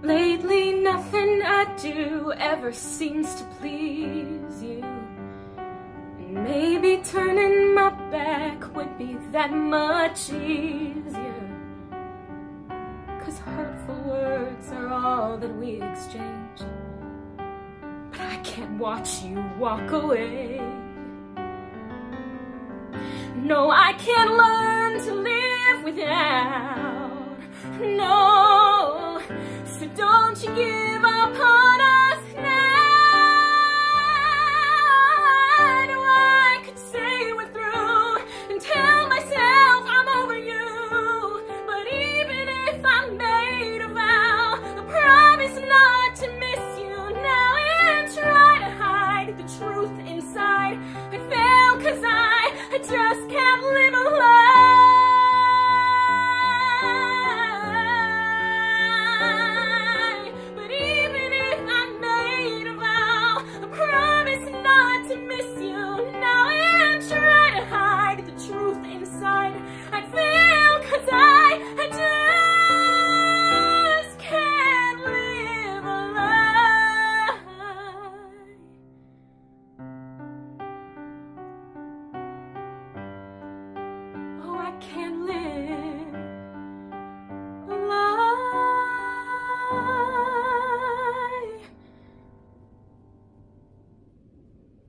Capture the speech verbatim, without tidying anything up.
Lately nothing I do ever seems to please you. And maybe turning my back would be that much easier. 'Cause hurtful words are all that we exchange. But I can't watch you walk away. No, I can't learn to live without. No, so don't you give up on us now. I know I could say we're through and tell myself I'm over you. But even if I made a vow, I promise not to miss you now and try to hide the truth inside. I fail 'cause I, I just can't live alone. I can't live